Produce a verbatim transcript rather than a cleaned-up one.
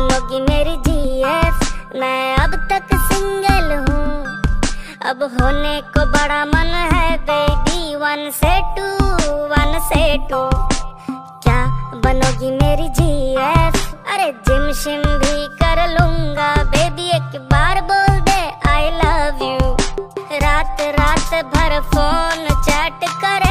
बनोगी मेरी जीएफ। मैं अब तक सिंगल हूँ, अब होने को बड़ा मन है बेबी। वन से टू, वन से टू, क्या बनोगी मेरी जीएफ। अरे जिम शिम भी कर लूंगा बेबी, एक बार बोल दे आई लव यू। रात रात भर फोन चैट करे